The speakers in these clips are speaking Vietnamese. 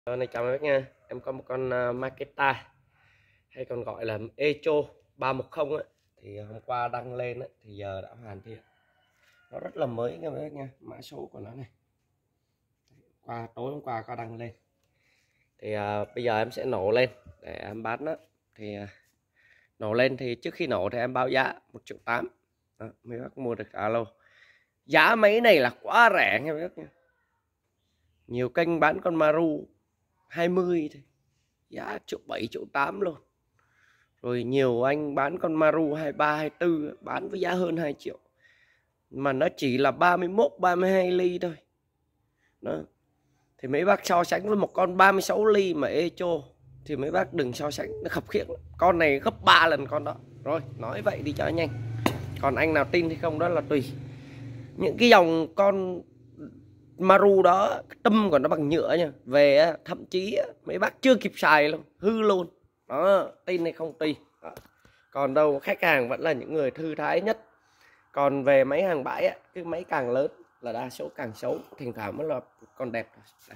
Này chào các bác nha, em có một con Makita hay còn gọi là Echo 310 á, thì hôm qua đăng lên á, thì giờ đã hoàn thiện, nó rất là mới các bác nha, mã số của nó này, tối hôm qua có đăng lên, thì bây giờ em sẽ nổ lên để em bán đó, thì nổ lên thì trước khi nổ thì em báo giá 1.8 triệu, mấy bác mua được alo, giá máy này là quá rẻ nha bác nha, nhiều kênh bán con Maru 20 thì giá 1.7 1.8 triệu luôn. Rồi nhiều anh bán con Maru 23 24 bán với giá hơn 2 triệu. Mà nó chỉ là 31 32 ly thôi. Đó. Thì mấy bác so sánh với một con 36 ly mà Echo thì mấy bác đừng so sánh, nó khập khiễng. Con này gấp 3 lần con đó. Rồi, nói vậy đi cho nhanh. Còn anh nào tin hay không đó là tùy. Những cái dòng con Maru đó, tâm của nó bằng nhựa nha. Về thậm chí mấy bác chưa kịp xài luôn, hư luôn. Đó, tin hay không tùy. Đó. Còn đâu khách hàng vẫn là những người thư thái nhất. Còn về máy hàng bãi á, cái máy càng lớn là đa số càng xấu, thỉnh thoảng mới là con đẹp. Đây.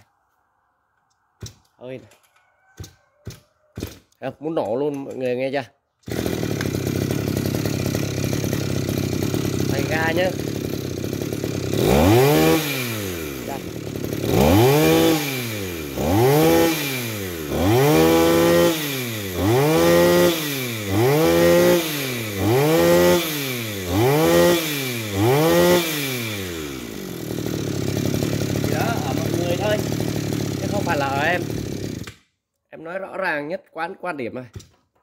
Ơi này. Không, muốn nổ luôn mọi người nghe chưa? Tay ga nhá. Thôi chứ không phải là ở em nói rõ ràng nhất quan điểm này,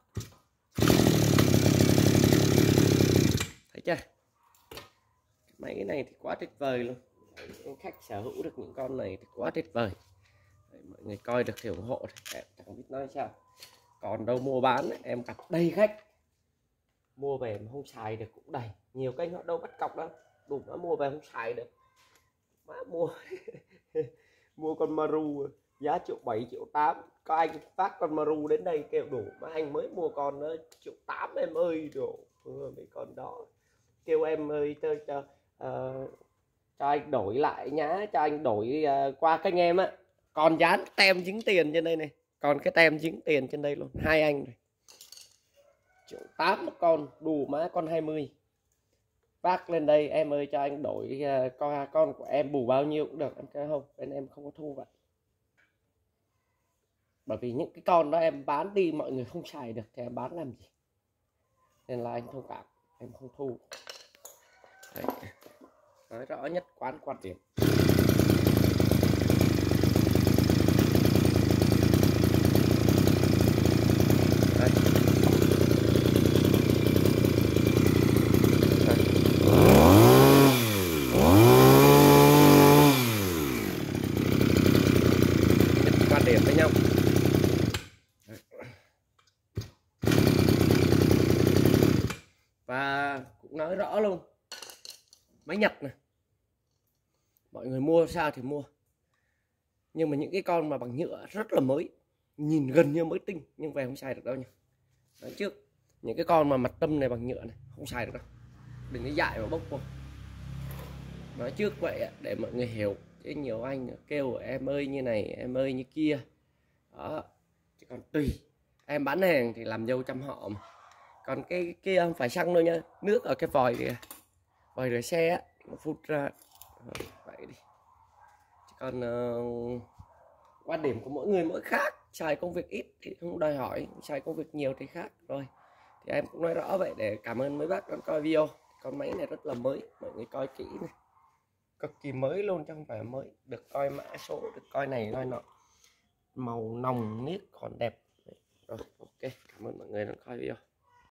thấy chưa? Mấy cái này thì quá tuyệt vời luôn, khách sở hữu được những con này thì quá tuyệt vời. Đấy, mọi người coi được thì ủng hộ, em chẳng biết nói sao. Còn đâu mua bán em gặp đầy khách mua về mà không xài được cũng đầy, nhiều kênh họ đâu bắt cọc đâu, đủ nó mua về không xài được, má mua mua con Maru giá 1.7 1.8 triệu, có anh phát con Maru đến đây kêu đủ mà anh mới mua con nó 1.8 triệu em ơi, đủ mấy con đó kêu em ơi cho anh đổi lại nhá, cho anh đổi qua kênh em á, còn dán tem chứng tiền trên đây này, còn cái tem chứng tiền trên đây luôn, hai anh này 1.8 triệu một con, đủ má con 20 bác lên đây em ơi cho anh đổi con của em bù bao nhiêu cũng được, em kêu không, bên em không có thu vậy, bởi vì những cái con đó em bán đi mọi người không xài được thì em bán làm gì, nên là anh thông cảm, em không thu. Đấy. Nói rõ nhất quan điểm. Đây. Quan điểm với nhau. Và cũng nói rõ luôn, máy Nhật này mọi người mua sao thì mua, nhưng mà những cái con mà bằng nhựa rất là mới, nhìn gần như mới tinh nhưng về không xài được đâu nha. Nói trước, những cái con mà mặt tâm này bằng nhựa này không xài được đâu, đừng có dại mà bốc vô. Nói trước vậy để mọi người hiểu, chứ nhiều anh kêu em ơi như này em ơi như kia đó, chứ còn tùy em bán hàng thì làm dâu trăm họ mà. Còn cái kia không phải xăng đâu nha, nước ở cái vòi kìa, vòi rửa xe nó phun ra vậy đi. Chứ còn quan điểm của mỗi người mỗi khác, xài công việc ít thì không đòi hỏi, xài công việc nhiều thì khác. Rồi thì em cũng nói rõ vậy để cảm ơn mấy bác đã coi video. Con máy này rất là mới, mọi người coi kỹ này, cực kỳ mới luôn chứ không phải mới, được coi mã số, được coi này coi nọ, màu nồng niết còn đẹp. Rồi ok, cảm ơn mọi người đã coi video.